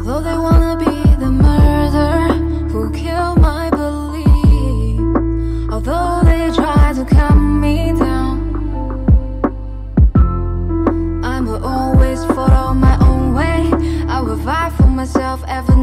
Although they wanna be the murderer who killed my belief, although they try to cut me down, I'ma always follow my own way. I will fight for myself every